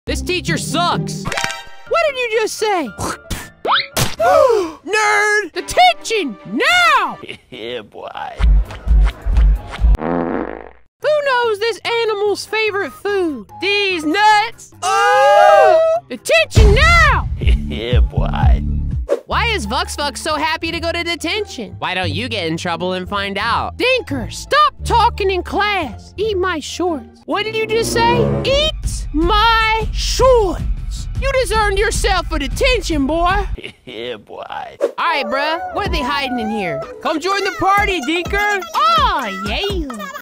This teacher sucks. What did you just say? Nerd! Detention! Now! Yeah, boy. Who knows this animal's favorite food? These nuts! Oh! Detention now! Yeah, boy. Why is Vuxfuck so happy to go to detention? Why don't you get in trouble and find out? Dinker, stop talking in class. Eat my shorts. What did you just say? Eat my shorts. You just earned yourself a detention, boy. Yeah, boy. All right, bruh. What are they hiding in here? Come join the party, Dinker. Oh, yeah.